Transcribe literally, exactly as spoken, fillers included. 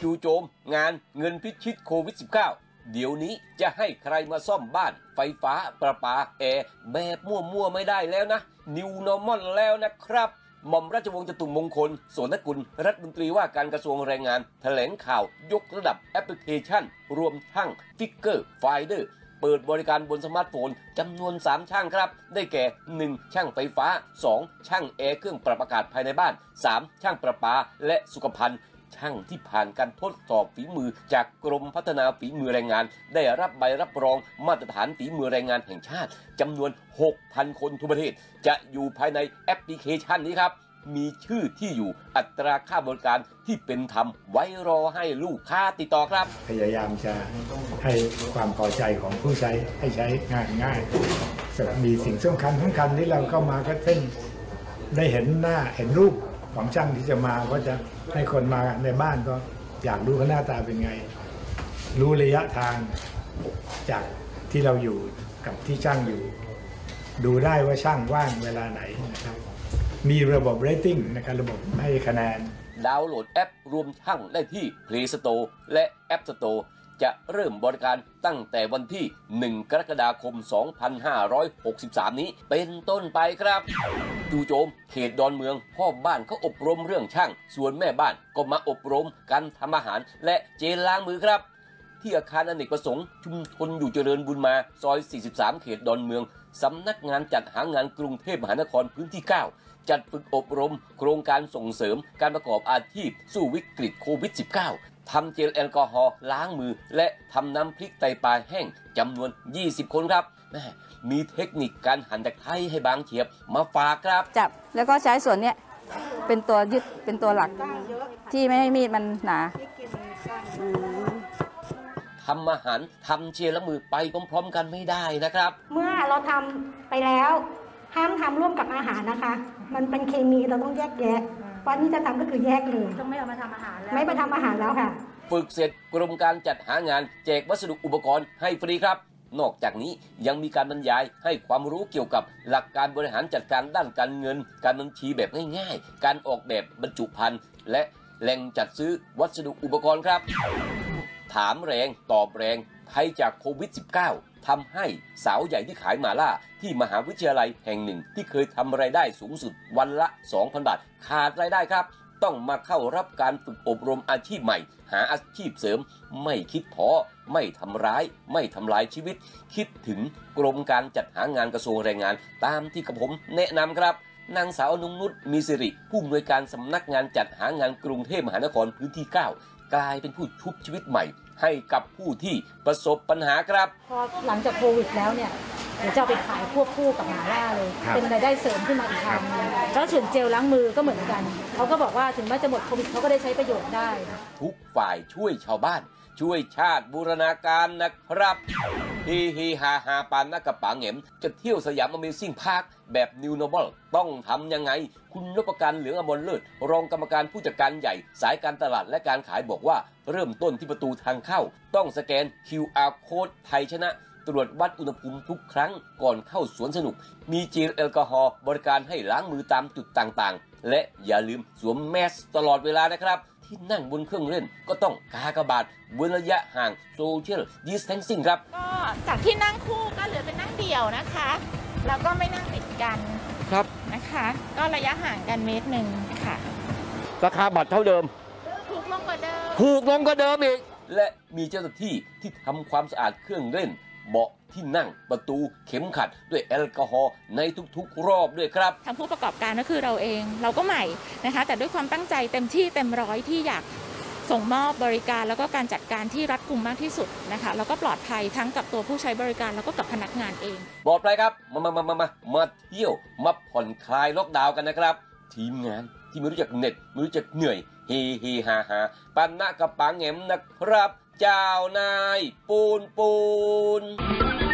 จู่โจมงานเงินพิชิตโควิด สิบเก้า เดี๋ยวนี้จะให้ใครมาซ่อมบ้านไฟฟ้าประปาแอร์แบบมั่วๆไม่ได้แล้วนะ New Normal แล้วนะครับหม่อมราชวงศ์จตุมงคลโสนกุลรัฐมนตรีว่าการกระทรวงแรงงานแถลงข่าวยกระดับแอปพลิเคชันรวมทั้งฟิกเกอร์ไฟเดอร์เปิดบริการบนสมาร์ทโฟนจำนวนสามช่างครับได้แก่ หนึ่ง ช่างไฟฟ้า สอง ช่างแอร์เครื่องปรับอากาศภายในบ้าน สาม ช่างประปาและสุขภัณฑ์ช่างที่ผ่านการทดสอบฝีมือจากกรมพัฒนาฝีมือแรงงานได้รับใบรับรองมาตรฐานฝีมือแรงงานแห่งชาติจำนวน หกพัน คนทั่วประเทศจะอยู่ภายในแอปพลิเคชันนี้ครับมีชื่อที่อยู่อัตราค่าบริการที่เป็นธรรมไว้รอให้ลูกค้าติดต่อครับพยายามจะให้ความพอใจของผู้ใช้ให้ใช้งานง่ายมีสิ่งสำคัญสำคัญที่เราเข้ามาก็เช่นได้เห็นหน้าเห็นรูปของช่างที่จะมาก็จะให้คนมาในบ้านก็อยากดูหน้าตาเป็นไงรู้ระยะทางจากที่เราอยู่กับที่ช่างอยู่ดูได้ว่าช่างว่างเวลาไหนนะครับมีระบบ rating นะครับระบบให้คะแนนดาวน์โหลดแอปรวมช่างได้ที่ Play Store และ App Store จะเริ่มบริการตั้งแต่วันที่ หนึ่ง กรกฎาคม สองพันห้าร้อยหกสิบสาม นี้เป็นต้นไปครับจู่โจมเขตดอนเมืองพ่อบ้านเขาอบรมเรื่องช่างส่วนแม่บ้านก็มาอบรมการทำอาหารและเจลล้างมือครับที่อาคารอเนกประสงค์ชุมชนอยู่เจริญบุญมาซอย สี่สิบสาม เขตดอนเมืองสำนักงานจัดหางานกรุงเทพมหานครพื้นที่ เก้าจัดฝึกอบรมโครงการส่งเสริมการประกอบอาชีพสู้วิกฤตโควิด สิบเก้า ทำเจลแอลกอฮอล์ล้างมือและทำน้ำพริกไตปลาแห้งจำนวน ยี่สิบ คนครับแม่มีเทคนิคการหั่นตะไคร้ให้บางเฉียบมาฝากครับจับแล้วก็ใช้ส่วนนี้เป็นตัวยึดเป็นตัวหลักที่ไม่ให้มีดมันหนาทำอาหารทำเจลล้างมือไปพร้อมๆกันไม่ได้นะครับเมื่อเราทำไปแล้วห้ามทำร่วมกับอาหารนะคะมันเป็นเคมีเราต้องแยกแยะวันนี้จะทำก็คือแยกเลยต้องไม่เอามาทำอาหารแล้วไม่ไปทำอาหารแล้วค่ะฝึกเสร็จกรมการจัดหางานแจกวัสดุอุปกรณ์ให้ฟรีครับนอกจากนี้ยังมีการบรรยายให้ความรู้เกี่ยวกับหลักการบริหารจัดการด้านการเงินการบัญชีแบบง่ายๆการออกแบบบรรจุภัณฑ์และแหล่งจัดซื้อวัสดุอุปกรณ์ครับถามแรงตอบแรงภัยจากโควิด สิบเก้า ทำให้สาวใหญ่ที่ขายหม่าล่าที่มหาวิทยาลัยแห่งหนึ่งที่เคยทำรายได้สูงสุดวันละ สองพัน บาทขาดรายได้ครับต้องมาเข้ารับการฝึกอบรมอาชีพใหม่หาอาชีพเสริมไม่คิดท้อไม่ทำร้ายไม่ทำลายชีวิตคิดถึงกรมการจัดหางานกระทรวงแรงงานตามที่กระผมแนะนำครับนางสาวอนงนุชมีสิริผู้อำนวยการสำนักงานจัดหางานกรุงเทพมหานครพื้นที่ เก้ากลายเป็นผู้ชุบชีวิตใหม่ให้กับผู้ที่ประสบปัญหาครับพอหลังจากโควิดแล้วเนี่ยเดี๋ยวจะไปขายควบคู่กับหม่าล่าเลยเป็นรายได้เสริมขึ้นมาอีกทางนึงแล้วส่วนเจลล้างมือก็เหมือนกันเขาก็บอกว่าถึงแม้จะหมดโควิดเขาก็ได้ใช้ประโยชน์ได้ทุกฝ่ายช่วยชาวบ้านช่วยชาติบูรณาการนะครับฮีฮีฮาฮาปานนักกระป๋าเหงมจะเที่ยวสยามอเมซิ่งพาร์คแบบ New Normal ต้องทำยังไงคุณนพการเหลืองอมรเลิศรองกรรมการผู้จัดการใหญ่สายการตลาดและการขายบอกว่าเริ่มต้นที่ประตูทางเข้าต้องสแกน คิว อาร์ Code ไทยชนะตรวจวัดอุณหภูมิทุกครั้งก่อนเข้าสวนสนุกมีเจลแอลกอฮอล์บริการให้ล้างมือตามจุดต่างๆและอย่าลืมสวมแมสตลอดเวลานะครับที่นั่งบนเครื่องเล่นก็ต้องกากบาทเว้นระยะห่างโซเชียลดิสแทนซิ่งครับก็จากที่นั่งคู่ก็เหลือเป็นนั่งเดี่ยวนะคะแล้วก็ไม่นั่งติดกันครับนะคะก็ระยะห่างกันเมตรหนึ่งค่ะราคาบัตรเท่าเดิมถูกลงกว่าเดิมถูกลงกว่าเดิมอีกและมีเจ้าหน้าที่ที่ทำความสะอาดเครื่องเล่นเบาะที่นั่งประตูเข็มขัดด้วยแอลกอฮอล์ในทุกๆรอบด้วยครับทางผู้ประกอบการก็คือเราเองเราก็ใหม่นะคะแต่ด้วยความตั้งใจเต็มที่เต็มร้อยที่อยากส่งมอบบริการแล้วก็การจัดการที่รัดกุมมากที่สุดนะคะแล้วก็ปลอดภัยทั้งกับตัวผู้ใช้บริการแล้วก็กับพนักงานเองปลอดภัยครับมามามามามามาเที่ยวมาผ่อนคลายล็อกดาวน์กันนะครับทีมงานที่ไม่รู้จักเหน็ดไม่รู้จักเหนื่อยเฮเฮฮาฮาปันนะกระปังแหมนะครับเจ้านายปูนปูน